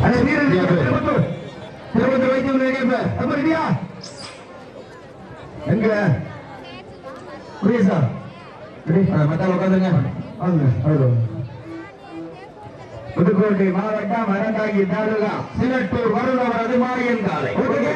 புதுக்கோட்டை மாவட்டம் அறந்தாங்கி தாலுகா சிலட்டூர் வருணவரது மாரியன் காலை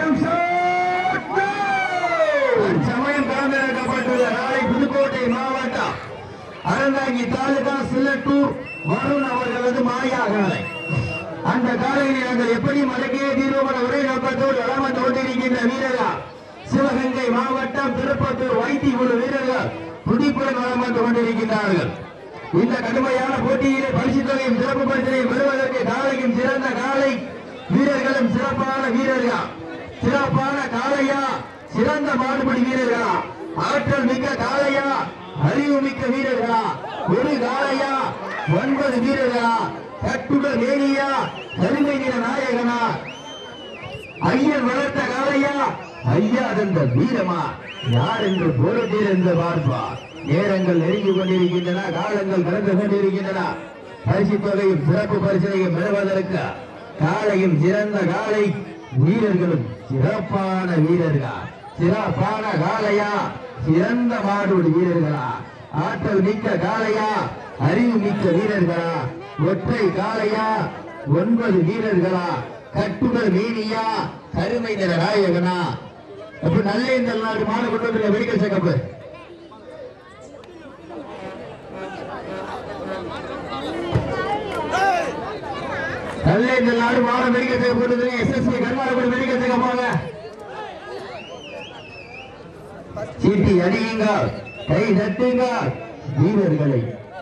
சமயம் கலந்திறக்கப்பட்டுள்ள நாளை புதுக்கோட்டை மாவட்டம் அறந்தாங்கி தாலுகா சிலட்டூர் வருண் அவர்களது மாயா காலை. அந்த காலையை நாங்கள் எப்படி மடக்கிய தீர்வுமான ஒரே நோக்கத்தோடு வளம் வந்து கொண்டிருக்கின்ற வீரர்கள் சிவகங்கை மாவட்டம் திருப்பத்தூர் வைத்தி குழு வீரர்கள் துடிப்புடன் வளம் வந்து கொண்டிருக்கின்றார்கள். இந்த கடுமையான போட்டியிலே பரிசு தொகையும் சிறப்பு பரிசனையும் பெறுவதற்கு காலையும் சிறந்த காலை வீரர்களும் சிறப்பான வீரர்கள். சிறப்பான காலையா, சிறந்த மாடுபடி வீரர்களா, ஆற்றல் மிக்க காலையா, அறிவு மிக்க வீரர்களா, ஒரு காலையா, 9 வீரர்களா, கட்டுடல் வேணியா, கருமை நிற நாயகனா, ஐயன் வளர்த்த காலையா, ஐயா தந்த வீரமா, யார் என்று போரத்தீர் என்று பார்ப்பார். நேரங்கள் நெருங்கி கொண்டிருக்கின்றன, காலங்கள் கடந்து கொண்டிருக்கின்றன. பரிசு தொகையும் சிறப்பு பரிசனையும் பெறுவதற்கு காலையும் சிறந்த காலை வீரர்களும் சிறப்பான வீரர்கள். சிறப்பான காலையா, சிறந்த மாடுபடி வீரர்களா, ஆற்றல் மிக்க காலையா, அறிவு மிக்க வீரர்களா, ஒற்றை காலையா, 9 வீரர்களா, கட்டுடல் மீனியா, கருமை நிற நாயகனா. அப்ப நல்ல இந்த நாடு மாடு கொண்டு வந்து மெடிக்கல் செக்கப் நல்ல இந்த நாடு மாடு மெடிக்கல் செக்கப் கொண்டு எஸ்எஸ்பி கர்நாடக மெடிக்கல் செக்கப் போங்க. சீட்டி அடியுங்க, கை தட்டுங்க வீரர்களை.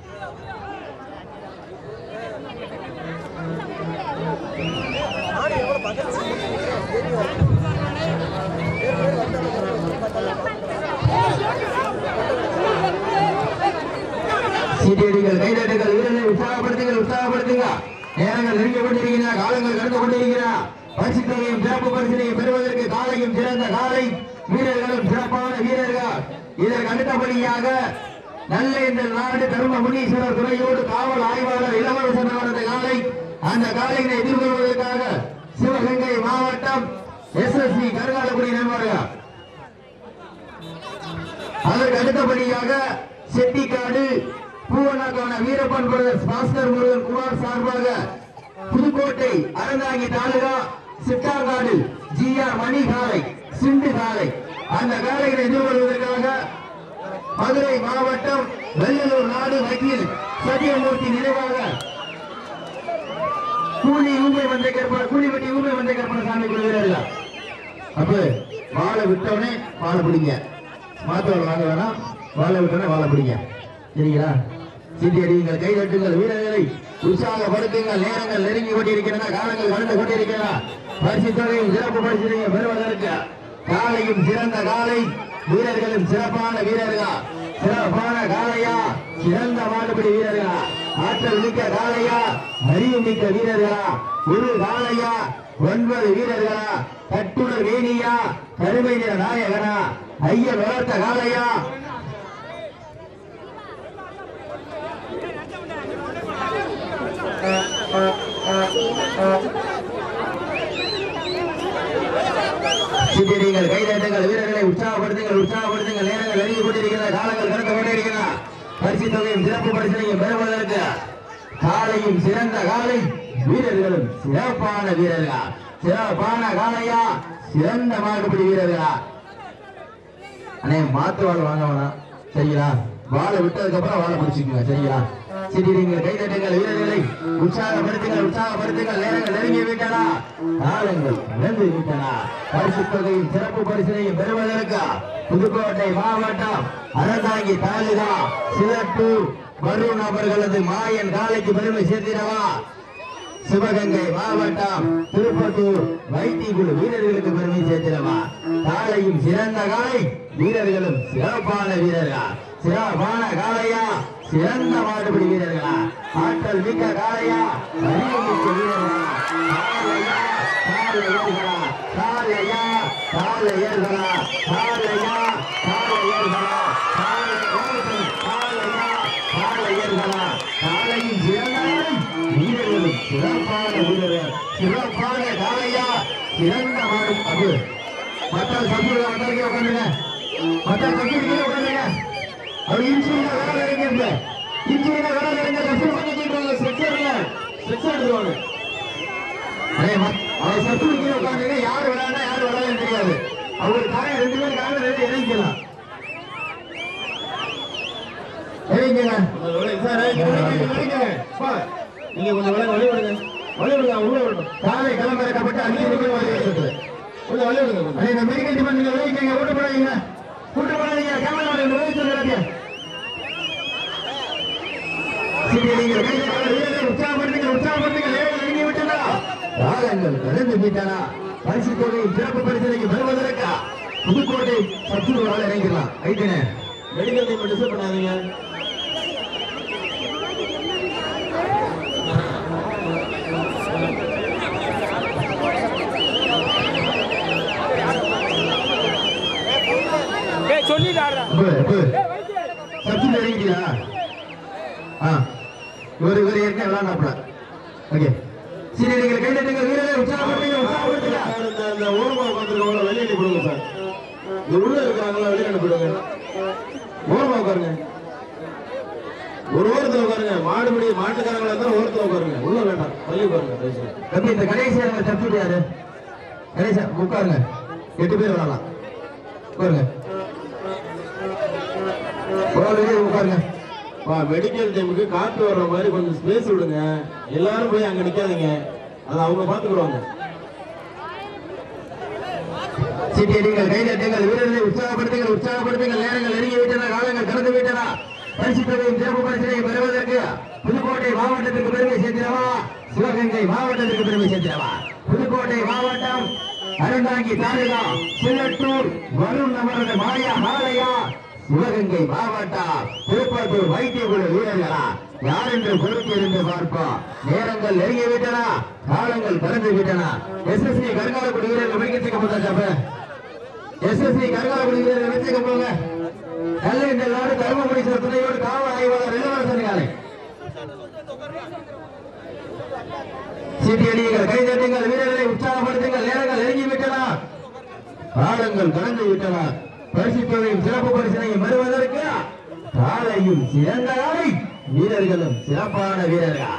சீட்டியடிகள், கைதட்டுகள், வீரர்களை உற்சாகப்படுத்துங்கள், உற்சாகப்படுத்துங்க. நேரங்கள் நெருங்கி கொண்டிருக்கின்றன, காலங்கள் கடந்து கொண்டிருக்கின்றன. பரிசு தொகையும் சிறப்பு பரிசனையும் பெறுவதற்கு காலையும் சிறந்த காலை வீரர்களும் சிறப்பான வீரர்கள். இதற்கு அடுத்தபடியாக நல்ல இந்த நாடு தரும முனீஸ்வரர் துறையோடு காவல் ஆய்வாளர் இளவரசன் அவரது காலை. அந்த காலையினை எதிர்கொள்வதற்காக சிவகங்கை மாவட்டம் எஸ்எஸ்பி கருகாலக்குடி நண்பர்கள். அதற்கு அடுத்தபடியாக செட்டிக்காடு பூவனாக்கான வீரப்பன் பிரதர்ஸ் பாஸ்கர் முருகன் குமார் சார்பாக புதுக்கோட்டை அறந்தாங்கி தாலுகா சிட்டாங்காடு ஜிஆர் மணி காலை சிண்டு காலை. அந்த காலைகளை எதிர்கொள்வதற்காக மதுரை மாவட்டம் வெள்ளலூர் நாடு வக்கீல் சத்தியமூர்த்தி நினைவாக கூலி வட்டி ஊமை வந்த கற்பனை சாமி வீரர்கள். அப்ப வாழை விட்டவனே வாழை பிடிங்க, மாத்தவள் வாங்க வேணாம், வாழை விட்டவனே வாழை பிடிங்க, சரிங்களா? சீட்டி அடியுங்கள், கை தட்டுங்கள், வீரர்களை உற்சாகப்படுத்துங்கள். நேரங்கள் நெருங்கி கொண்டிருக்கின்றன, காலங்கள் கடந்து கொண்டிருக்கின்றன. பரிசு தொகையும் சிறப்பு பரிசனையும் பெறுவதற்கு காலையும் சிறந்த காலை வீரர்களும் சிறப்பான வீரர்கள். சிறப்பான காலையா, சிறந்த மாடுபடி வீரர்களா, ஆற்றல் மிக்க காலையா, அறிவு மிக்க வீரர்களா, ஒரு காலையா, 9 வீரர்களா, கட்டுடல் வேணியா, கருமை நிற நாயகனா, ஐயன் வளர்த்த காலையா, சிட்டிகள், கைதட்டுங்கள், வீரர்களை உற்சாகப்படுத்துங்கள், உற்சாகப்படுத்துங்கள். நேரங்கள் நெருங்கி கொண்டிருக்கின்றன, காலங்கள் கடந்து கொண்டிருக்கின்றன. பரிசு தொகையும் சிறப்பு பரிசனையும் பெறுவதற்கு காலையும் சிறந்த காலை வீரர்களும் சிறப்பான வீரர்கள். சிறப்பான காலையா, சிறந்த மாடுபிடி வீரர்களா. அண்ணே மாத்து வாழை வாங்க வேணாம், சரிங்களா? வாழை விட்டதுக்கு அப்புறம் வாழை பிடிச்சிக்கோங்க, சரிங்களா? சிட்டிகள், கைதட்டுங்கள், வீரர்களை உற்சாகப்படுத்துங்கள், உற்சாகப்படுத்துங்கள். நேரங்கள் நெருங்கி விட்டன, காலங்கள் இழந்து விட்டன. பரிசு தொகையும் சிறப்பு பரிசனையும் பெறுவதற்கு புதுக்கோட்டை மாவட்டம் அறந்தாங்கி தாலுகா சிலட்டூர் வருண் அவர்களது மாயன் காலைக்கு பெருமை சேர்த்திடவா? சிவகங்கை மாவட்டம் திருப்பத்தூர் வைத்தி குழு வீரர்களுக்கு பெருமை சேர்த்திடவா? காலையும் சிறந்த காலை வீரர்களும் சிறப்பான வீரர்கள். சிறப்பான காலையா, சிறந்த மாடுபிடி வீரர்களா, ஆற்றல் மிக்க காலையா, அறிவு மிக்க வீரர்களா, காலையா காலையர்களா, காலையா காலையர்களா, காலையா காலையர்களா, காலையர்களா, காலையும் சிறந்த வீரர்களும் சிறப்பான வீரர்கள். சிறந்த மாடு அது மக்கள் சமூக மக்களுக்கு உட்காந்துங்க மக்கள் கம்பெனிக்கு உட்காந்துங்க அவர் இன்சூரன்ஸ் வேலை இறங்கிருந்த இன்சூரன்ஸ் வேலை இறங்க கஷ்டம் பண்ணிட்டு செக்ஷன் எடுத்துவாங்க அவர் சத்துருக்கீழ உட்காந்துங்க யார் விளையாண்டா யார் விளையாடுன்னு தெரியாது அவரு காயம் 2 பேர் காலம் இறங்கிக்கலாம் நீங்க கொஞ்சம் வழி விடுங்க உள்ள விடணும் காலை கிளம்பிறக்கப்பட்டு 5 நிமிடம் வழி எடுத்து கொஞ்சம் வழி விடுங்க இந்த மெடிக்கல் டிபார்ட்மெண்ட் நீங்க விளைவிக்கீங்க ஓட்டு போடாதீங்க கேமரா விளைவிச்சு உற்சாகப்படுத்துங்க இறங்கி விட்டதா காலங்கள் கடந்து விட்டனா பரிசு தொகை சிறப்பு பரிசீலனைக்கு வருவதற்கா புதுக்கோட்டை சத்துரு இறங்கிடலாம் ஐட்டனே மெடிக்கல் டீம் டிஸ்டர்ப் பண்ணாதீங்க சொல்லிட்டாரா சத்துரு இறங்கிட்டியா ஒரு ஏற்கனவே விளையாண்டாப்ல ஓகே சரி நீங்கள் கைதட்டுங்க வீரரை உற்சாகப்படுத்துங்க இந்த ஓரமா உட்காந்துருக்கவங்கள வெளியே அனுப்பிடுங்க சார் இந்த உள்ள இருக்கிறாங்களா வெளியே அனுப்பிடுங்க ஓரமா உட்காருங்க ஒரு ஓரத்தில் உட்காருங்க மாட்டுக்காரங்களா இருந்தாலும் ஓரத்தில் உட்காருங்க உள்ள வேண்டாம் தள்ளி உட்காருங்க தம்பி இந்த கடைசியாக தப்பிட்டு யாரு கடைசியா உட்காருங்க 8 பேர் விளையாடலாம் உட்காருங்க உட்காருங்க மெடிக்கல் டைமுக்கு காத்து வர்ற மாதிரி கொஞ்சம் ஸ்பேஸ் விடுங்க எல்லாரும் போய் அங்க நிக்காதீங்க அதை அவங்க பாத்துக்குவாங்க சீட்டியடிங்கள் கைதட்டுங்கள் வீரர்களை உற்சாகப்படுத்துங்கள் நேரங்கள் நெருங்கி விட்டன காலங்கள் கடந்து விட்டன பரிசு தொகையும் சிறப்பு பரிசினை பெறுவதற்கு புதுக்கோட்டை மாவட்டத்திற்கு பெருமை சேர்த்திடவா சிவகங்கை மாவட்டத்திற்கு பெருமை சேர்த்திடவா புதுக்கோட்டை மாவட்டம் அறந்தாங்கி தாலுகா சில்லட்டூர் வருண் நமரது மாயா மாலையா சிவகங்கை மாவட்டம் திருப்பத்தூர் வைத்தியகுழு வீரர்களா யார் என்று பொறுத்திருந்து பார்ப்போம் நேரங்கள் நெருங்கி விட்டன காலங்கள் கடந்து விட்டன எஸ்எஸ்சி கருங்காலக்குடி வீரர்கள் வைக்க போட்டாங்க எஸ்எஸ்சி கருங்காலக்குடி வீரர்கள் வச்சுக்க போங்க நல்ல இந்த நாடு தருமபுரி துணையோடு காவல் ஆய்வாளர் இளவரசன் காலை சீட்டியடிகள் கைதட்டுங்கள் வீரர்களை உற்சாகப்படுத்துங்கள் நேரங்கள் நெருங்கி விட்டன காலங்கள் கடந்து விட்டன பரிசு தொகையும் சிறப்பு பரிசனையும் வருவதற்கு காலையும் சிறந்த காலை வீரர்களும் சிறப்பான வீரர்கள்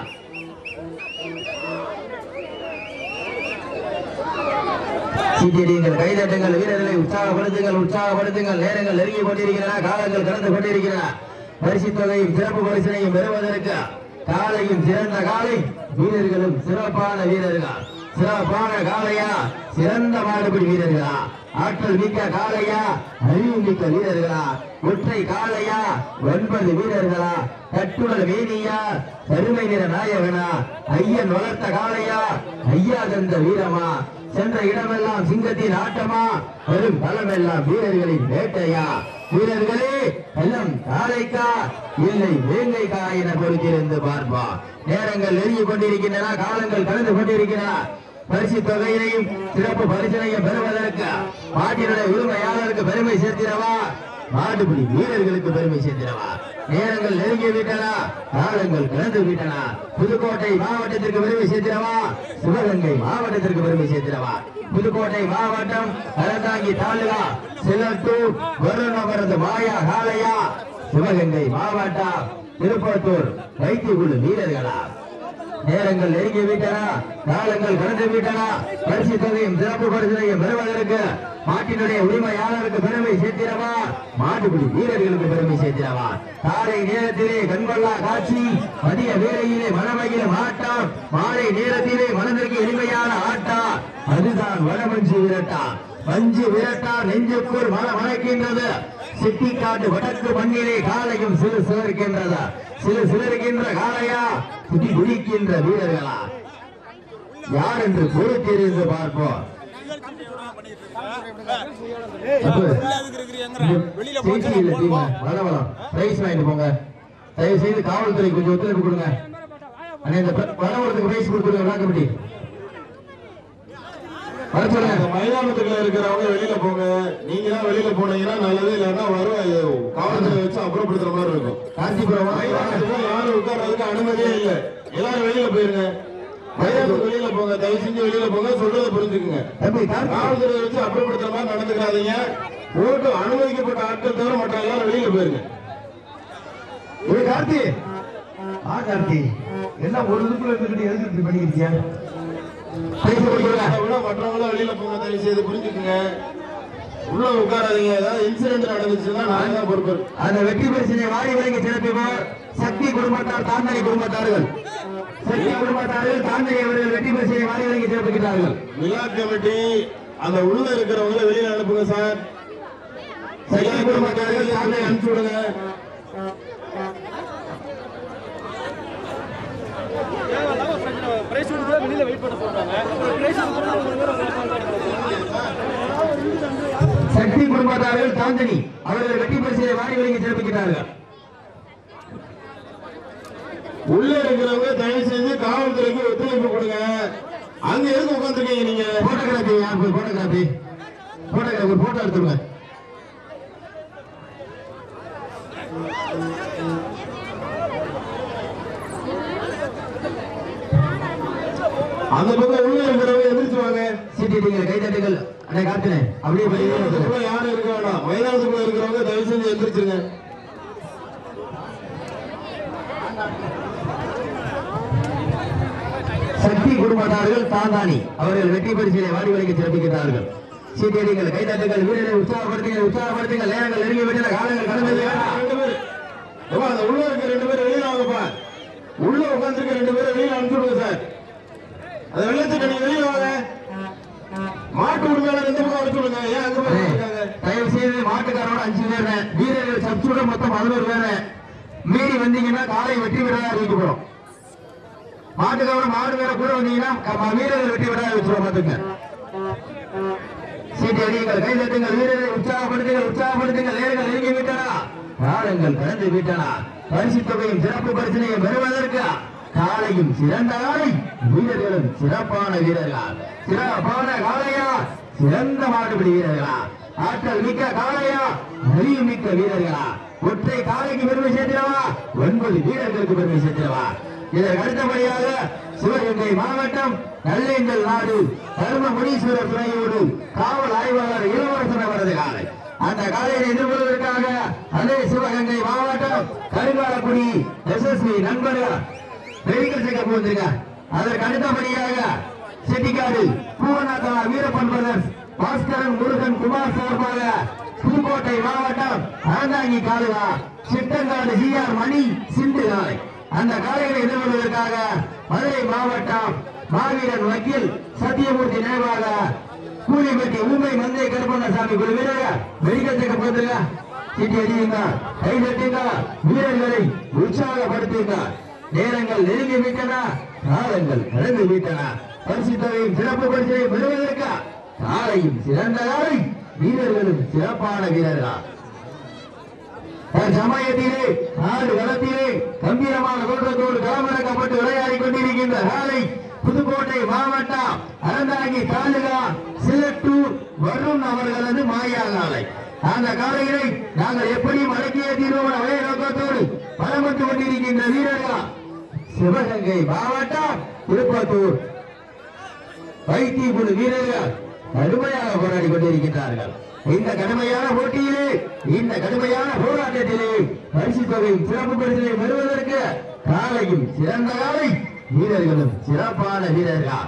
சீட்டியடிங்கள் கைதட்டுங்கள் வீரர்களை உற்சாகப்படுத்துங்கள் நேரங்கள் நெருங்கி கொண்டிருக்கிறன காலங்கள் கடந்து கொண்டிருக்கிறன பரிசு தொகையும் சிறப்பு பரிசனையும் பெறுவதற்கு காலையும் சிறந்த காலை வீரர்களும் சிறப்பான வீரர்கள் சிறப்பான காலையா சிறந்த மாடுபிடி வீரர்களா ஆற்றல் மிக்க காலையா அறிவு மிக்க வீரர்களா ஒற்றை காலையா 9 வீரர்களா கட்டுடல் வேணியா கருமை நிற நாயகனா ஐயன் வளர்த்த காலையா ஐயா தந்த வீரமா சென்ற இடமெல்லாம் சிங்கத்தின் ஆட்டமா வரும் பலமெல்லாம் வீரர்களின் வேட்டையா வீரர்களே எல்லாம் காலைக்கா இல்லை வேங்கைக்கா என பொறுத்திருந்து பார்ப்போம் நேரங்கள் நெருங்கி கொண்டிருக்கின்றன காலங்கள் கடந்து கொண்டிருக்கின்றன பரிசு தொகையினையும் சிறப்பு பரிசனையும் பெறுவதற்கு மாட்டினுடைய உரிமையாளருக்கு பெருமை சேர்த்திடவா மாடுபிடி வீரர்களுக்கு பெருமை சேர்த்திடவா நேரங்கள் நெருங்கி விட்டன காலங்கள் கடந்து விட்டன புதுக்கோட்டை மாவட்டத்திற்கு பெருமை சேர்த்திடவா சிவகங்கை மாவட்டத்திற்கு பெருமை சேர்த்திடவா புதுக்கோட்டை மாவட்டம் அறந்தாங்கி தாலுகா சிலட்டூர் வருணவரது மாயா காலையா சிவகங்கை மாவட்டம் திருப்பத்தூர் வைத்தியகுழு வீரர்களா நேரங்கள் நெருங்கி விட்டன காலங்கள் கடந்து விட்டன பரிசு தொகையும் சிறப்பு பரிசனையும் பெறுவதற்கு மாட்டினுடைய உரிமையாளருக்கு பெருமை சேர்த்திடவா மாட்டுப்பிடி வீரர்களுக்கு பெருமை சேர்த்திடவா காலை நேரத்திலே கண்கொள்ளா காட்சி மதிய வேளையிலே மனமகிழும் ஆட்டம் மாலை நேரத்திலே மனதிற்கு எளிமையான ஆட்டம் அதுதான் வடமஞ்சு விரட்டா மஞ்சு விரட்டா நெஞ்சுக்குள் மனமணக்கின்றது சிட்டிக்காட்டு வடக்கு மண்ணிலே காலையும் சிறு சிலர்கின்றது சிலருக்கின்ற காலையா குடி குடிக்கின்ற வீரர்களா யார் என்று பொறுத்திருந்து பார்ப்போம் போங்க தயவு செய்து காவல்துறை கொஞ்சம் ஒத்துழைப்பு கொடுங்க பணவரத்துக்கு பிரைஸ் கொடுத்துருங்க கமிட்டி மைதானத்துக்குள்ள இருக்கிறவங்க வெளியில போங்க. நீங்க தான் வெளியில போனீங்கன்னா நல்லது, இல்லைன்னா வரும் காவல்துறை வச்சு அப்புறப்படுத்துற மாதிரி இருக்கும். காஞ்சிபுரம் மைதானத்துக்கு யாரும் உட்கார்றதுக்கு அனுமதியே இல்லை. எல்லாரும் வெளியில போயிருங்க. வெளியில போங்க, தயவு செஞ்சு வெளியில போங்க, சொல்றதை புரிஞ்சுக்குங்க. காவல்துறை வச்சு அப்புறப்படுத்துற மாதிரி நடந்துக்காதீங்க. ஓட்டு அனுமதிக்கப்பட்ட ஆட்கள் தவிர மற்ற எல்லாரும் வெளியில போயிருங்க. கார்த்தி கார்த்தி எல்லாம் ஒரு இதுக்குள்ள இருந்துட்டு எதுக்கு இப்படி பண்ணிருக்கியா? மற்றவங்களும் வெளியில போங்க, தயவு செய்து புரிஞ்சுக்குங்க. உள்ள உட்காராதீங்க. ஏதாவது இன்சிடென்ட் நடந்துச்சுன்னா நான் தான் பொறுப்பு. அந்த வெற்றி பரிசினை வாரி வழங்கி சிறப்பிப்போர் சக்தி குடும்பத்தார், தாந்தனை குடும்பத்தார்கள். சக்தி குடும்பத்தார்கள் தாந்தனை அவர்கள் வெற்றி பரிசினை வாரி வழங்கி சிறப்பிக்கிறார்கள். விழா கமிட்டி அந்த உள்ள இருக்கிறவங்களை வெளியில அனுப்புங்க சார். சக்தி குடும்பத்தார்கள் தாந்தனை அனுப்பிச்சு விடுங்க. சக்தி குடும்பத்தார்கள் தாந்தனி அவர்கள் வெற்றி பரிசினை வாரி வழங்கி சிறப்பிக்கிறார்கள். உள்ள இருக்கிறவங்க தயவு செஞ்சு காவல்துறைக்கு ஒத்துழைப்பு கொடுங்க. அங்க எதுக்கு உட்காந்துருக்கீங்க நீங்க? போட்டோகிராபி ஒரு போட்டோ எடுத்துருங்க. அந்த பக்கம் உள்ள இருக்கிறவங்க எதிர்த்து வாங்க. சீட்டிடுங்கள், கைதட்டுங்கள். அண்ணே காத்துனே அப்படியே யாரும் இருக்க வேண்டாம். மைதானத்துக்குள்ள இருக்கிறவங்க தயவு செஞ்சு எந்திரிச்சிருங்க. சக்தி குடும்பத்தார்கள் தாந்தானி அவர்கள் வெற்றி பரிசினை வாரி வழங்கி சிறப்பிக்கிறார்கள். சீட்டிடுங்கள், கைதட்டுங்கள், வீரரை உற்சாகப்படுத்துங்கள். நேரங்கள் நெருங்கி விட்டன, காலங்கள் கடந்து. அந்த உள்ள இருக்க 2 பேர் வெளியில வாங்கப்பா. உள்ள உட்காந்துருக்க 2 பேரை வெளியில அனுப்பிச்சுடுங்க சார். அந்த வெள்ளத்துக்கு நீங்க வெளியில வாங்க. மாட்டு உரிமையாளர் எந்த பக்கம் அனுப்பிச்சுடுங்க. ஏன் அங்க போய் இருக்காங்க? தயவு செய்து மாட்டுக்காரோட 5 பேர், வீரர்கள் சப்சூட மொத்தம் 11 பேர். மீறி வந்தீங்கன்னா காலை வெற்றி வீரராக அறிவிக்கப்படும். மாட்டுக்காரோட மாடு வேற கூட வந்தீங்கன்னா வீரர்கள் வெற்றி வீரராக வச்சுருவோம். பார்த்துங்க. சீட்டி அடியுங்கள், கை தட்டுங்கள், வீரரை உற்சாகப்படுத்துங்கள். நேரங்கள் நெருங்கி விட்டனா, காலங்கள் கடந்து விட்டனா. பரிசு தொகையும் சிறப்பு பரிசனையும் பெறுவதற்கு காலையும் சிறந்த காலை, வீரர்களும் சிறப்பான வீரர்களா, சிறப்பான காலையா, சிறந்த மாடுபிடி வீரர்களா, ஆற்றல் மிக்க காலையா, அறிவு மிக்க வீரர்களா, ஒற்றை காலைக்கு பெருமை சேர்த்திடவா, 9 வீரர்களுக்கு பெருமை சேர்த்திடவா. இதற்கு அடுத்தபடியாக சிவகங்கை மாவட்டம் நல்லேந்தல் நாடு தர்மமுனீஸ்வரர் துணையோடு காவல் ஆய்வாளர் இளவரசன் அவரது காலை. அந்த காலையை எதிர்கொள்வதற்காக அதே சிவகங்கை மாவட்டம் கருங்காலக்குடி எஸ்எஸ்வி நண்பர்கள் மெடிக்கல் செக்கப் வந்திருக்க. அதற்கு அடுத்தபடியாக செட்டிக்காடு பூவநாதா வீரப்பன் பிரதர்ஸ் பாஸ்கரன் முருகன் குமார் சார்பாக புதுக்கோட்டை மாவட்டம் அறந்தாங்கி காலுவா சிட்டங்காடு ஜிஆர் மணி சிந்து காலை. அந்த காலைகளை எதிர்கொள்வதற்காக மதுரை மாவட்டம் மாவீரன் வக்கீல் சத்தியமூர்த்தி நினைவாக கூலிப்பட்டி ஊமை மந்தை கருப்பண்ணசாமி குழு வீரர்கள் மெடிக்கல் செக்கப் வந்திருக்க. சீட்டி அடியுங்க, கை தட்டுங்க, வீரர்களை உற்சாகப்படுத்துங்க. நேரங்கள் நெருங்கி விட்டன, காலங்கள் கடந்து விட்டன. பரிசு தொகையும் சிறப்பு பரிசையும் பெறுவதற்கு காலையும் சிறந்த காலை, வீரர்களும் சிறப்பான வீரர்களா. சமயத்திலே நாடு களத்திலே கம்பீரமான தோற்றத்தோடு களமிறக்கப்பட்டு விளையாடி கொண்டிருக்கின்ற காலை புதுக்கோட்டை மாவட்டம் அறந்தாங்கி தாலுகா சிலட்டூர் வருண் அவர்களது மாயா காலை. அந்த காலையை நாங்கள் எப்படி மடக்கிய தீர்வோம் ஒரே நோக்கத்தோடு பலமட்டு கொண்டிருக்கின்ற வீரர்களா சிவகங்கை மாவட்டம் திருப்பத்தூர் வைத்திய குழு வீரர்கள் கடுமையாக போராடி கொண்டிருக்கின்றார்கள். இந்த கடுமையான போட்டியிலே, இந்த கடுமையான போராட்டத்திலே பரிசு தொகையும் சிறப்பு பரிசினை பெறுவதற்கு காலையும் சிறந்த காலை, வீரர்களும் சிறப்பான வீரர்கள்.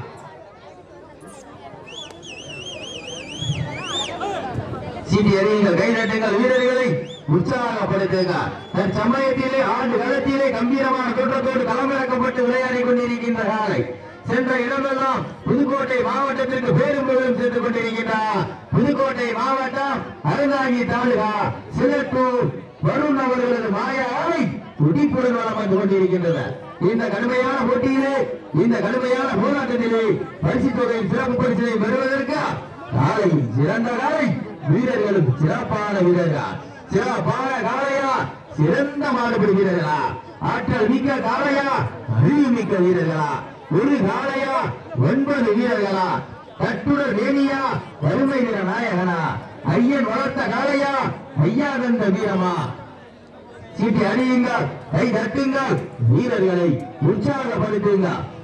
சீட்டி அறியுங்கள், கை தட்டுங்கள், வீரர்களை உற்சாகப்படுத்துங்க. தற்சமயத்திலே ஆண்டு களத்திலே கம்பீரமான தோற்றத்தோடு களமிறக்கப்பட்டு விளையாடி கொண்டிருக்கின்ற காலை சென்ற இடமெல்லாம் புதுக்கோட்டை மாவட்டத்திற்கு பேரும் புகழும் சென்று கொண்டிருக்கின்றார். புதுக்கோட்டை மாவட்டம் அறந்தாங்கி தாலுகா சிலட்டூர் வருண் அவர்களது மாயா ஆலை துடிப்புடன் வளம் வந்து கொண்டிருக்கின்றன. இந்த கடுமையான போட்டியிலே, இந்த கடுமையான போராட்டத்திலே பரிசு தொகையின் சிறப்பு பரிசினை பெறுவதற்கு காலையும் சிறந்த காலை, வீரர்களும் சிறப்பான வீரர்கள். சிறப்பான காலையா, சிறந்த மாடுபிடி வீரர்களா, ஆற்றல் மிக்க காலையா, அறிவு மிக்க வீரர்களா, ஒரு காலையா 9 வீரர்களா, கட்டுடர் வேணியா, வறுமை நிற நாயகனா, ஐயன் வளர்த்த காலையா, ஐயா தந்த வீரமா. சீட்டி அணியுங்கள், கை தட்டுங்கள், வீரர்களை உற்சாகப்படுத்துங்கள்.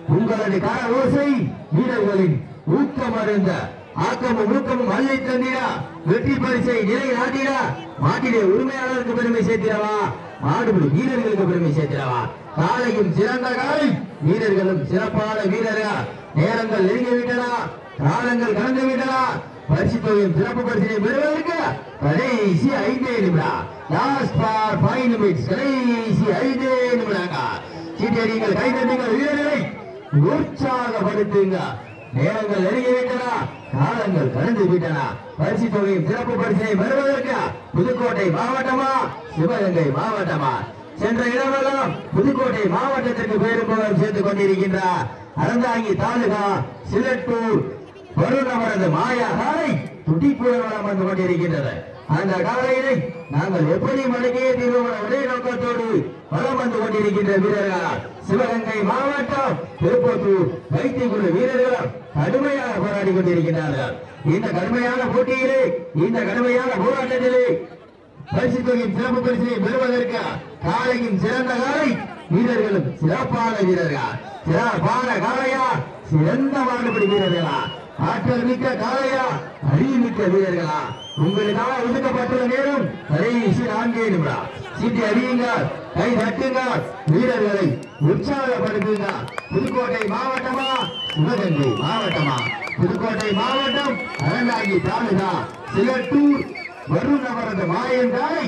உங்களது கர ஓசை வீரர்களின் ஊக்கம் அறிந்த ஆக்கமும் ஊக்கமும் அள்ளி தந்திரா வெற்றி பரிசை நிலை நாட்டினா மாட்டிலே உரிமையாளருக்கு பெருமை சேர்த்திடவா மாடுபிடி வீரர்களுக்கு பெருமை சேர்த்திடவா காலையும் சிறந்த காலை வீரர்களும் சிறப்பான வீரரா நேரங்கள் நெருங்கிவிட்டன காலங்கள் கடந்து விட்டன பரிசு தொகையும் சிறப்பு பரிசினை பெறுவதற்கு கடைசி 5 நிமிடம் லாஸ்ட் ஃபார் 5 நிமிட்ஸ் கடைசி 5 நிமிடங்கள் சீட்டடிகள் கைதட்டுங்கள் வீரர்களை உற்சாகப்படுத்துங்க நேரங்கள் நெருங்கிவிட்டன காலங்கள் கடந்து விட்டன பரிசு தொகையும் சிறப்பு பரிசினை பெறுவதற்கு புதுக்கோட்டை மாவட்டமா சிவகங்கை மாவட்டமா சென்ற இடமெல்லாம் புதுக்கோட்டை மாவட்டத்திற்கு பேரும்பவர் சேர்த்துக் கொண்டிருக்கின்றார் அறந்தாங்கி தாலுகா சிலட்டூர் வருணவரது மாயா காலை துடிப்புடன் வந்து கொண்டிருக்கின்றது அந்த காலையினை நாங்கள் எப்படி மடங்கிய தீர்மான ஒரே நோக்கத்தோடு வளம் வந்து கொண்டிருக்கின்ற வீரர்கள் சிவகங்கை மாவட்டம் திருப்பத்தூர் வைத்தியகுழு வீரர்கள் கடுமையாக போராடி கொண்டிருக்கின்றார்கள் இந்த கடுமையான போட்டியிலே இந்த கடுமையான போராட்டத்திலே பரிசு தொகையின் சிறப்பு பரிசினை பெறுவதற்கு காலையும் சிறந்த காலை வீரர்களும் சிறப்பான வீரர்கள் சிறப்பான காலையா சிறந்த மாடுபடி வீரர்களா ஆற்றல் மிக்க காலையா அறிவு மிக்க வீரர்களா உங்களுக்காக ஒதுக்கப்பட்டுள்ள நேரம் கடைசி 4 நிமிடம் சீட்டி அறியுங்கள் கை தட்டுங்கள் வீரர்களை உற்சாகப்படுத்துங்க புதுக்கோட்டை மாவட்டமா சிவகங்கை மாவட்டமா புதுக்கோட்டை மாவட்டம் அறந்தாங்கி தாலுகா சிலட்டூர் வருணவரது மாயன் காலை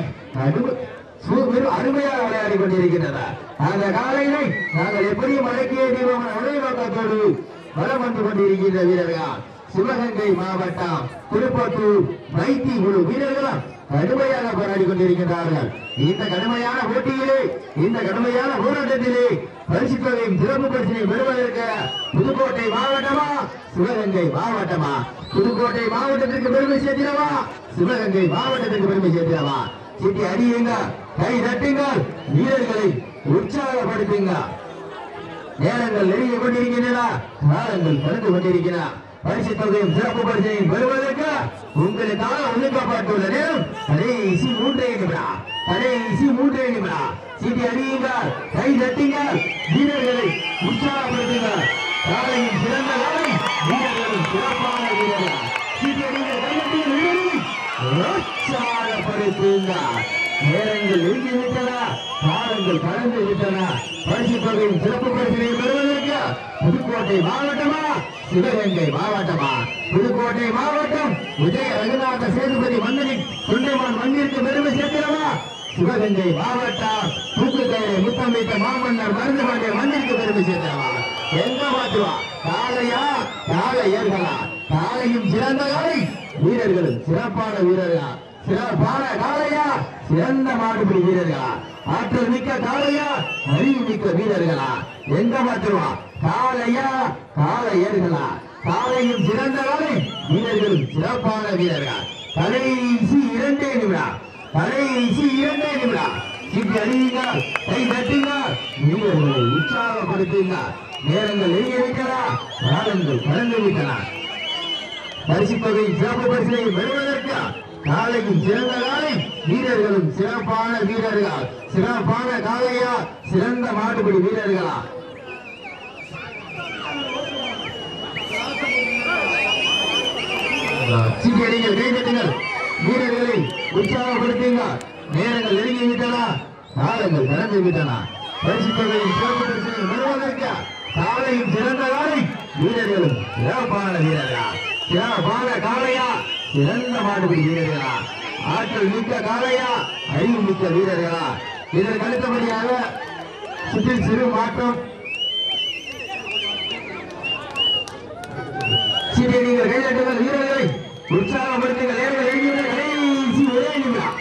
அருமையாக விளையாடி கொண்டிருக்கின்றனர் அந்த காலையினை நாங்கள் எப்படியும் அடக்கிய தீபமான ஒரே நோக்கத்தோடு வலம் வந்து கொண்டிருக்கின்ற வீரர்கள் சிவகங்கை மாவட்டம் திருப்பத்தூர் வைத்தி குழு வீரர்களும் கடுமையாக போராடி கொண்டிருக்கின்றார்கள் இந்த கடுமையான போட்டியிலே இந்த கடுமையான போராட்டத்திலே பரிசு தொகையும் சிறப்பு பரிசினை பெறுவதற்கு புதுக்கோட்டை மாவட்டமா சிவகங்கை மாவட்டமா புதுக்கோட்டை மாவட்டத்திற்கு பெருமை சேர்த்திடவா சிவகங்கை மாவட்டத்திற்கு பெருமை சேர்த்திடவா சீட்டி அறியுங்க கை தட்டுங்கள் வீரர்களை உற்சாகப்படுத்துங்க நேரங்கள் நெருங்கி கொண்டிருக்கின்றன காலங்கள் கடந்து கொண்டிருக்கின்றன பரிசு தொகையும் சிறப்பு பரிசையும் பெறுவதற்கு உங்களுக்காக ஒதுக்கப்பட்டுள்ள நேரம் கடைசி 3 நிமிடம் கடைசி 3 நிமிடம் சீட்டி அறியுங்கள் கை தட்டுங்கள் வீரர்களை உற்சாகப்படுத்துங்க காலையும் சிறந்த காலை வீரர்களும் சிறப்பான வீரர்கள் சீட்டி அறியுங்கள் கை தட்டுங்கள் வீரர்களை உற்சாகப்படுத்துங்க நேரங்கள் நெருங்கிவிட்டன காலங்கள் கடந்து விட்டன பரிசு தொகையும் சிறப்பு பரிசினை பெறுவதற்கு புதுக்கோட்டை மாவட்டமா சிவகங்கை மாவட்டமா புதுக்கோட்டை மாவட்டம் விஜய ரகுநாத சேதுபதி மன்னனின் தொண்டைமான் மண்ணிற்கு பெருமை சேர்க்கிறவா சிவகங்கை மாவட்டம் தூக்குக்கயிறை முத்தமிட்ட மாமன்னர் மருந்துபாண்டிய மண்ணிற்கு பெருமை சேர்க்கிறவா எங்க மாற்றுவா காலையா காலை ஏற்கலா காலையும் சிறந்த காலை வீரர்களும் சிறப்பான வீரர்களா சிறப்பான காலையா சிறந்த மாடுபிடி வீரர்களா ஆற்றல் மிக்க காலையா அறிவு மிக்க வீரர்களா எங்க மாற்றுவா காலையா காலை ஏறுகளா காலையும் சிறந்த காலை வீரர்களும் சிறப்பான வீரர்கள் கடைசி 2 நிமிடம் கடைசி 2 நிமிடம் சீட்டி அறியுங்கள் கை தட்டுங்கள் வீரர்களை உற்சாகப்படுத்துங்க நேரங்கள் நெருங்கி விட்டன காலங்கள் கடந்து விட்டன பரிசு தொகை சிறப்பு பரிசினை பெறுவதற்கு காலையும் சிறந்த காலை வீரர்களும் சிறப்பான வீரர்கள் சிறப்பான காலையா சிறந்த மாடுபிடி வீரர்களா சீட்டியடிகள் கைதட்டுங்கள் வீரர்களை உற்சாகப்படுத்துங்க நேரங்கள் நெருங்கி விட்டன காலங்கள் கடந்து விட்டன பரிசு தொகையும் சிறப்பு பரிசினை பெறுவதற்கு காலையும் சிறந்த காலை வீரர்களும் சிறப்பான வீரர்களா சிறப்பான காலையா சிறந்த மாடுபிடி வீரர்களா ஆற்றல் மிக்க காலையா அறிவு மிக்க வீரர்களா இதற்கு அடுத்தபடியாக சுற்றில் சிறு மாற்றம் சீட்டியடிகள் கைதட்டுங்கள் வீரர்களை உற்சாகப்படுத்துங்கள் நேரங்கள் எழுதியுள்ள கடைசி 1 நிமிடம்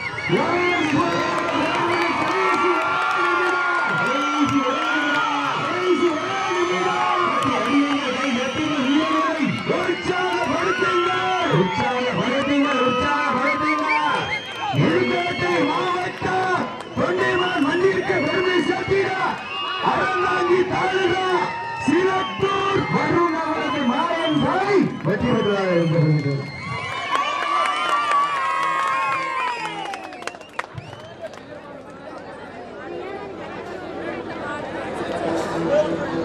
அறந்தாங்கி தாலுகா சிலட்டூர் வருணவரது மாயன் காலை வெற்றி பெற்றதாக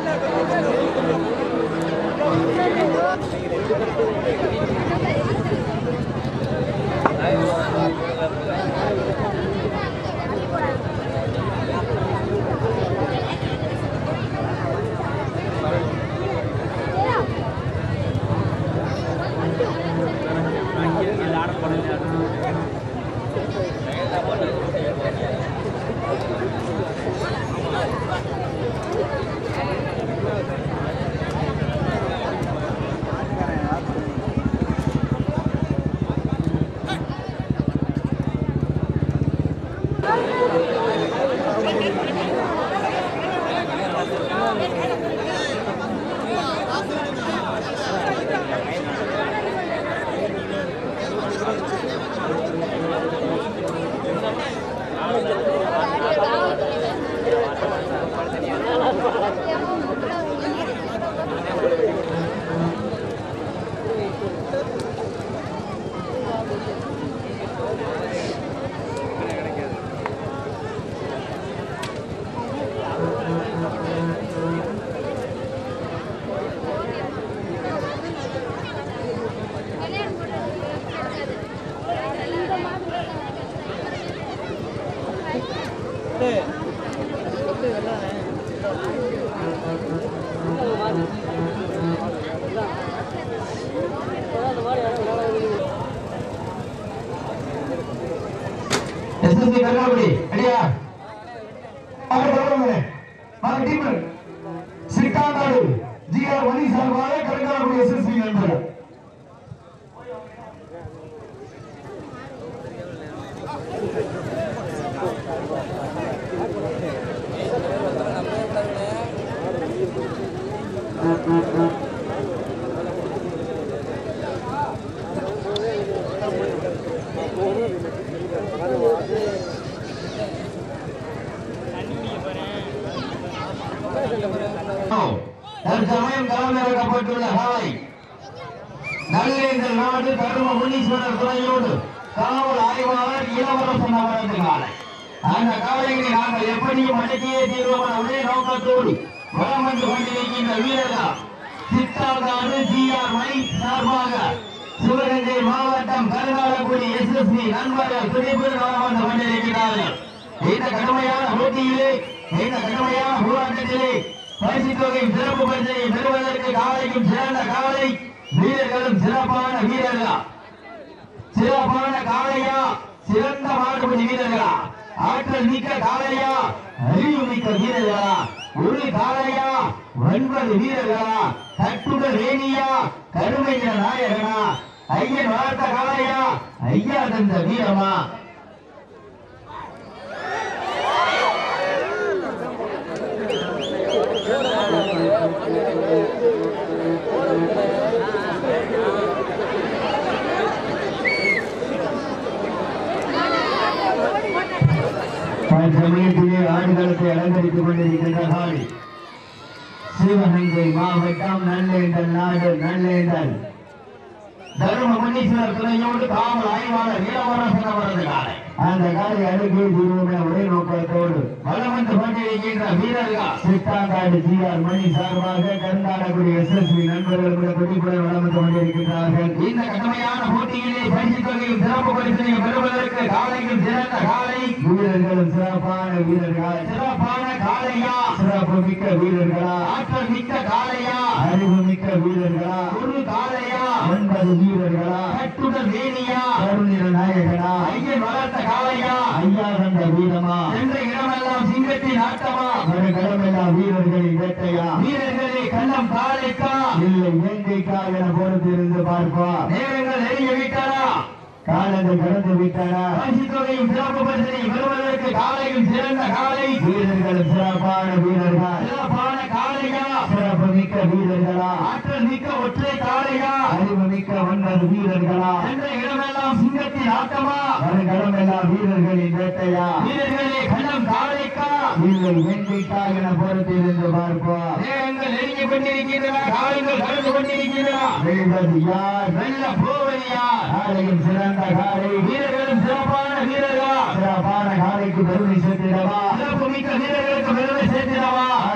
எஸ்எஸ்சி கருணாபதி ரெடியா சிக்காண்டாடு ஜிஆர் மணி சார்பாக கருணாபதி எஸ்எஸ்சி நண்பர்கள் தற்சமயம் களமிறக்கப்பட்டுள்ள காலை நல்லேந்தல் நாடு தரும முனீஸ்வரர் துணையோடு காவல் ஆய்வாளர் இளவரசன் அவரது காலை அந்த காலையை நாங்கள் எப்படியும் அடக்கியே தீர்வோம் ஒரே நோக்கத்தோடு வலம் வந்து கொண்டிருக்கின்ற வீரர்கள் சித்தாங்காடு ஜிஆர் மணி சார்பாக சிவகங்கை மாவட்டம் கருங்காலக்குடி எஸ்எஸ்பி நண்பர்கள் துணைபெரு வலம் வந்து கொண்டிருக்கிறார்கள். இந்த கடுமையான போட்டியிலே இந்த கடுமையான போராட்டத்திலே பரிசு தொகை சிறப்பு பரிசை பெறுவதற்கு காலையும் சிறந்த காலை வீரர்களும் சிறப்பான வீரர்களா சிறப்பான காளையா சிறந்த மாடுபடி வீரர்களா ஆற்றல் மிக்க காளையா அறிவு மிக்க வீரர்களா ஒரு காளையா 9 வீரர்களா கட்டுடல் வேணியா கருமைய நாயகனா ஐயன் வளர்த்த காளையா ஐயா தந்த வீரமா சமயத்திலே ஆடுகளத்தை அலங்கரித்துக் கொண்டிருக்கின்ற காளி சிவகங்கை மாவட்டம் நல்லேந்தல் நாடு நல்லேந்தல் தரும முனீஸ்வரர் துணையோடு காவல் ஆய்வாளர் இளவரசன் அவரது காலை அந்த காலை அருகே தீர்வுமே ஒரே நோக்கத்தோடு வலம் வந்து கொண்டிருக்கின்ற வீரர்கள் சித்தாங்காடு ஜிஆர் மணி சார்பாக கருங்காலக்குடி எஸ்எஸ்பி நண்பர்கள் கொடிப்புடன் வலம் வந்து கொண்டிருக்கின்றார்கள். இந்த கடுமையான போட்டியிலே பரிசு தொகையும் சிறப்பு பரிசனையும் பெறுவதற்கு காலையும் சிறந்த காலை வீரர்களும் சிறப்பான வீரர்களா சிறப்பான காலையா சிறப்பு மிக்க வீரர்களா ஆற்றல் மிக்க காலையா அறிவு மிக்க வீரர்களா ஒரு காலையா 9 வீரர்களா கட்டுடல் வேணியா கருநிற நாயகனா ஐயன் வளர்த்த காளையா ஐயா தந்த வீரமா என்ற இடமெல்லாம் சிங்கத்தின் ஆட்டமா ஒரு கடமெல்லாம் வீரர்களின் வேட்டையா வீரர்களே கள்ளம் காளைக்கா இல்லை வேங்கைக்கா என பொறுத்திருந்து பார்ப்பா நேரங்கள் நெருங்கி விட்டனா காலங்கள் கடந்து விட்டன பரிசு தொகையும் சிறப்பு பரிசனை பெறுவதற்கு காலையும் சிறந்த காலை வீரர்களும் சிறப்பான வீரர்கள் சிறப்பான காளையா சிறப்பு மிக்க வீரர்களா ஆற்றல் மிக்க ஒற்றை காளையா அறிவு மிக்க 9 வீரர்களா என்ற இடமெல்லாம் சிங்கத்தின் ஆட்டமா ஒரு கடமெல்லாம் வீரர்களின் வேட்டையா வீரர்களே கள்ளம் காளைக்கா இல்லை வெண்கைக்கா என பொறுத்திருந்து பார்ப்போம் நேரங்கள் நெருங்கி கொண்டிருக்கின்றன காலங்கள் கடந்து கொண்டிருக்கின்றன வெல்வது யார் வெல்ல போவது யார் காலையும் சிறந்த காலை வீரர்களும் சிறப்பான வீரர்களா சிறப்பான காலைக்கு பெருமை சேர்த்திடவா சிறப்பு மிக்க வீரர்களுக்கு பெருமை சேர்த்திடவா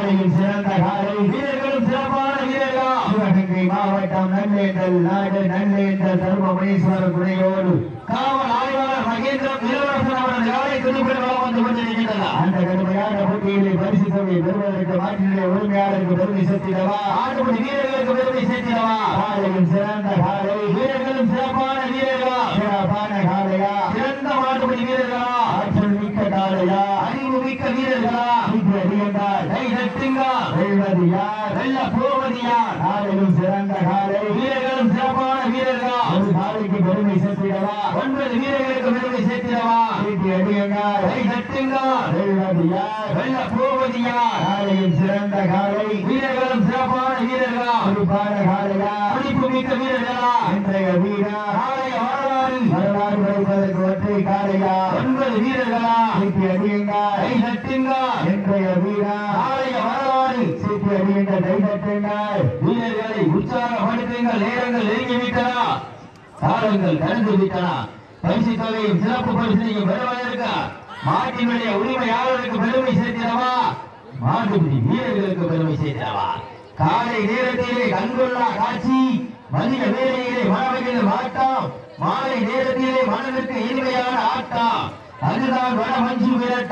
காலையில் சிறந்த காலை வீரர்களும் சிறப்பான வீரர்களா சிவகங்கை மாவட்டம் நல்லேந்தல் நாடு நல்லேந்தல் தர்மபுரீஸ்வரர் துணையோடு காவல் ஆய்வாளர் மகேந்திரன் இளவரசன் அவரது காலை துணிப்பெறுவதாக வந்து கொண்டிருக்கின்றனர். அந்த கடுமையான போட்டியிலே பரிசு தொகை பெறுவதற்கு மாற்றினுடைய உரிமையாளருக்கு பெருமை சேர்த்திடவா ஆட்டுப்படி வீரர்களுக்கு பெருமை சேர்த்திடவா காலையில் சிறந்த காலை வீரர்களும் சிறப்பான வீரர்களா சிறப்பான காலையா சிறந்த மாட்டுப்படி வீரர்களா ஆற்றல் மிக்க காலையா அறிவு மிக்க வீரர்களா அறியந்தால் கை தட்டுங்க வெல்வது யார் வெல்ல போவது யார் காலையிலும் சிறந்த காலை வீரர்களும் சிறப்பான வீரர்களா ஒரு காலைக்கு பெருமை சேர்த்திடவா 9 வீரர்களுக்கு பெருமை சேர்த்திடவா அடியுங்க கை தட்டுங்க வெல்வது யார் வெல்ல போவது யார் காலையில் சிறந்த காலை வீரர்களும் சிறப்பான வீரர்களா குறிப்பான காலையா துடிப்பு மிக்க வீரர்களா இன்றைய வீரா காலைய வரலாறு வைப்பதற்கு ஒற்றை காலையா 9 வீரர்களா அடியுங்க கை தட்டுங்க இன்றைய வீரா காலைய வரலாறு சீட்டி அடியுங்க கை தட்டுங்க வீரர்களை உற்சாகப்படுத்துங்கள் நேரங்கள் நெருங்கிவிட்டன காலங்கள் கடந்து விட்டன பரிசு தொகையும் சிறப்பு பரிசனையும் பெறுவதற்கு மாட்டினுடைய உரிமையாளருக்கு பெருமை சேர்த்திடவா மாட்டுப்பிடி வீரர்களுக்கு பெருமை சேர்த்திடவா காலை நேரத்திலே கண்கொள்ளா காட்சி மதிய வேலையிலே மனமகிழ்ந்த ஆட்டம் மாலை நேரத்திலே மனதிற்கு இனிமையான ஆட்டம் அதுதான் வட மஞ்சு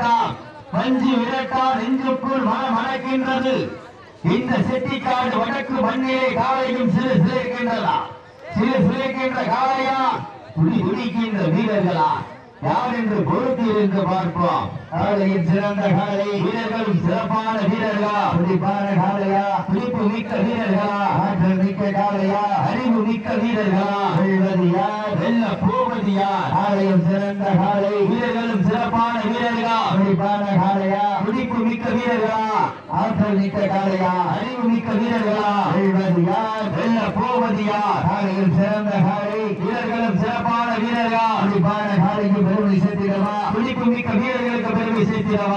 விரட்டா நெஞ்சுக்குள் மணக்கின்றது இந்த செட்டிக்காடு வடக்கு மண்ணிலே காலையும் சிறு சிலைக்கின்றதா சிலைக்கின்ற காலையா துடிக்கின்ற வீரர்களா யார் என்று பொறுத்து இருந்து பார்ப்போம். காலையில் சிறந்த காலை வீரர்களும் சிறப்பான வீரர்களா துடிப்பான காலையா துடிப்பு மிக்க வீரர்களா ஆற்றல் மிக்க காலையா அறிவு மிக்க வீரர்களா வெல்வது யார் வெல்ல போவது யார் காலையில் சிறந்த காலை வீரர்களும் சிறப்பான வீரர்களா துடிப்பான காலையா துடிப்பு மிக்க வீரர்களா ஆற்றல் மிக்க காலையா அறிவு மிக்க வீரர்களா வெல்வது யார் வெல்ல போவது யார் காலையில் சிறந்த காலை வீரர்களும் சிறப்பான வீரர்களா துடிப்பான காலைக்கு பெருமை சேர்த்திடவா துடிப்பு மிக்க வீரர்களுக்கு பெருமை சேர்த்திடவா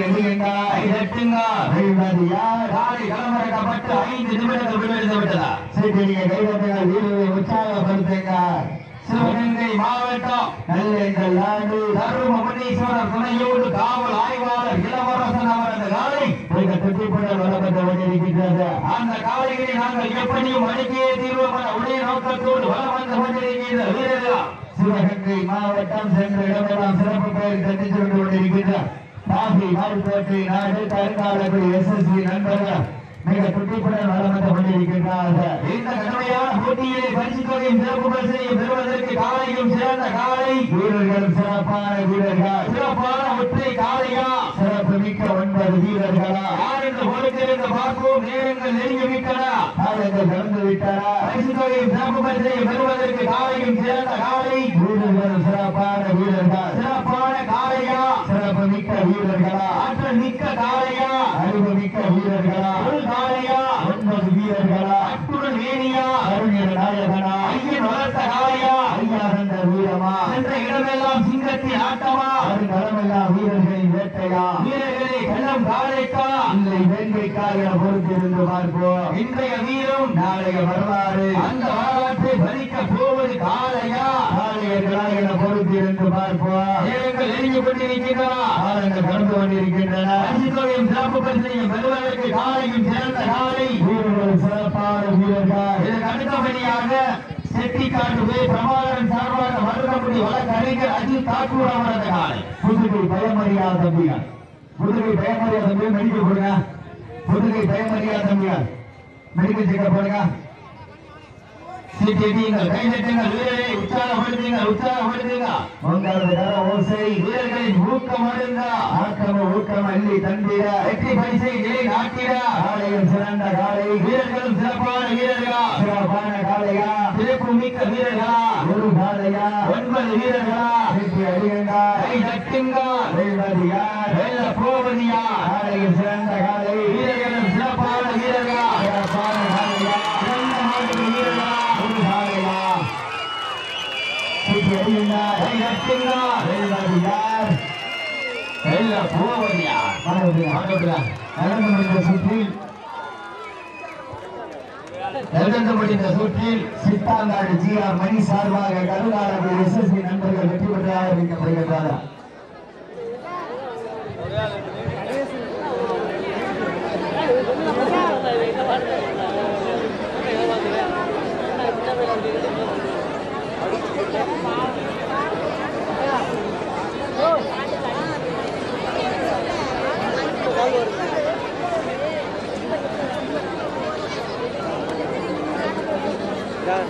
காலை களமிறக்கப்பட்டு 5 நிமிடங்கள் விடுவித்து விட்டதா சீட்டிய கைதட்டுங்கள் வீரரை உற்சாகப்படுத்துங்க. சிவகங்கை மாவட்டம் நல்லெங்கள் நாடு தருமபுரீஸ்வரர் துணையோடு காவல் ஆய்வாளர் இளவரசன் அவரது காலை துட்டிப்புடன் வளர்ந்து கொண்டிருக்கின்றது. அந்த காலைகளை நாங்கள் எப்படியும் அடக்கியே தீர்வோம் என உடைய நோக்கத்தோடு வளம் வந்து கொண்டிருக்கின்ற வீரர்களா சிவகங்கை மாவட்டம் சென்ற இடமெல்லாம் சிறப்பு பெயர் கட்டிச் சென்று கொண்டிருக்கின்றார். காசி மாறுபேட்டை நாடு கருங்காலக்குடி SSB நண்பர்கள் மிக துட்டிப்புடன் வளம் வந்து கொண்டிருக்கின்றார்கள். இந்த கடுமையான போட்டியிலே பரிசு தொகையும் சிறப்பு பரிசையும் பெறுவதற்கு காலையும் சிறந்த காலை வீரர்களும் சிறப்பான வீரர்கள் சிறப்பான ஒற்றை காலையா சிறப்பு மிக்க 9 வீரர்களா யார் என்று பொறுத்திருந்து பார்ப்போம். நேரங்கள் நெருங்கிவிட்டன காலங்கள் கடந்து விட்டன. பரிசு தொகையும் சிறப்பு பரிசையும் பெறுவதற்கு காலையும் சிறந்த காலை வீரர்களும் சிறப்பான வீரர்கள் சிறப்பான காலையா சிறப்பு மிக்க வீரர்களா ஆற்றல் மிக்க காலையா அறிவு மிக்க வீரர்களா காலையா 9 வீரர்களா அற்புடன் வேணியா அருணியர் நாயகனா ஐயன் வளர்த்த காலையா ஐயா கண்ட வீரமா என்ற இடமெல்லாம் சிங்கத்தின் ஆட்டமா வருகளமெல்லாம் வீரர்களின் வேட்டையா வீரர்களே கள்ளம் காலைக்கா இல்லை வேங்கைக்கா என பொறுத்திருந்து பார்ப்போம். இன்றைய வீரம் நாளைய வரலாறு அந்த வரலாற்றை பறிக்க போவது காலையா காலையர்களா என பொறுத்திருந்து பார்ப்போம். நேரங்கள் நெருங்கிக் கொண்டிருக்கின்றன காலங்கள் கடந்து கொண்டிருக்கின்றன. பரிசுகளையும் சிறப்பு பரிசையும் பெறுவதற்கு காலையும் சிறந்த காலை வீரர்கள் சிறப்பான வீரர்கள். இதற்கு அடுத்தபடியாக செட்டிக்காட்டு பிரபாகரன் சார்பாக மருதமுடி வழக்கறிஞர் அஜித் தாக்கூர் அவரது காலை புதுகை பயமறியாத தம்பியார் புதுகை பயமறியாத தம்பியார் மெடிக்கல் போடுங்க. புதுகை பயமறியாத தம்பியார் மெடிக்கல் செக்கப் போடுங்க. சீட்டியங்கள் கைதட்டுங்கள் வீரரை உற்சாகப்படுத்துங்க. உங்களது கர ஓசை வீரர்களின் ஊக்கம் அருங்க ஊக்கம் அள்ளி தந்திட வெற்றி பரிசை நிலை நாட்டிட காலையும் சிறந்த காலை வீரர்களும் சிறப்பான வீரர்களா சிறப்பான காலையா சிறப்பு மிக்க வீரர்களா ஒரு காலையா 9 வீரர்களா வெற்றி அடியுங்க கை தட்டுங்க வெல்வது யார் வெல்ல போவது யார் காலையும் சிறந்த காலை வீரர்களும் சிறப்பான வீரர்களா சிறப்பான காலையா சிறந்த மாட்டு வீரர்களா ஒரு காலையா வெற்றி அடியுங்க கை தட்டுங்க வெல்வது யார் வெல்ல போவது யார் நடந்து முடிந்த சுற்றில் சித்தாங்காடு GR மணி சார்பாக கருங்காலக்குடி SSB நண்பர்கள் வெற்றி பெற்றதாக அறிவிக்கப்படுகின்றனர்.